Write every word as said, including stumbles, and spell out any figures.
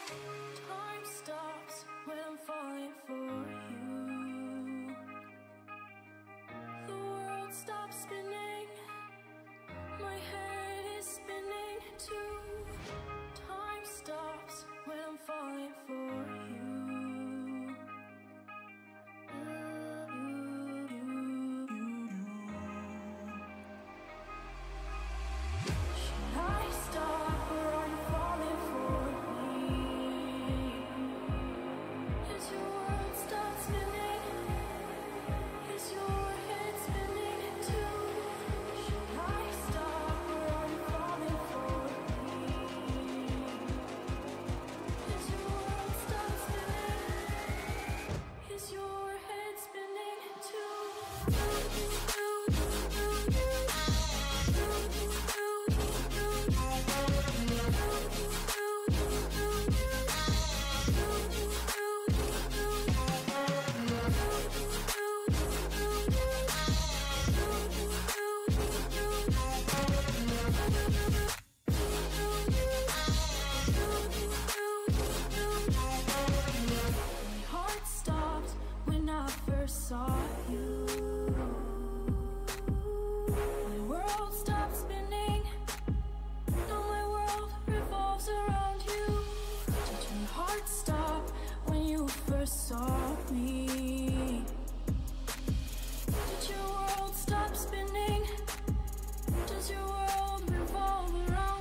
Time stops when I'm falling for you. The world stops spinning, my head is spinning too. Time stops when I'm falling for you. Should I stop or are you falling for me? As your world starts spinning, is your head spinning too? Should I stop or are you falling for me? As your world starts spinning, is your head spinning too? My heart stopped when I first saw you. My world stopped spinning. Now my world revolves around you. Did your heart stop when you first saw me? Did your world stop spinning? Does your world revolve around